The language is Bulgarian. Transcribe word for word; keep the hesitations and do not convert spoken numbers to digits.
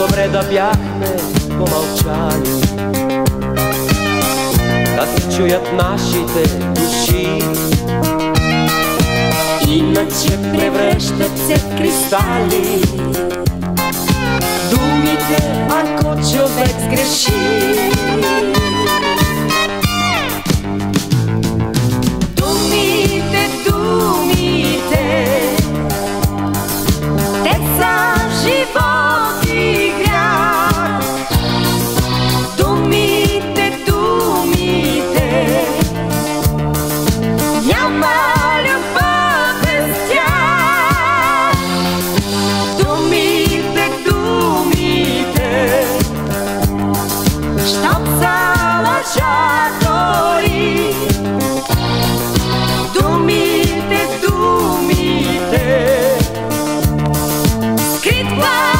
добре да бяхме помълчали, да се чуят нашите души. Иначе превръщат се в кристали думите, ако човек сгреши. Думите, думите, те са живот и грях. Думите, думите, няма любов без тях. Думите, думите, щом са лъжатори. Думите, думите, скрит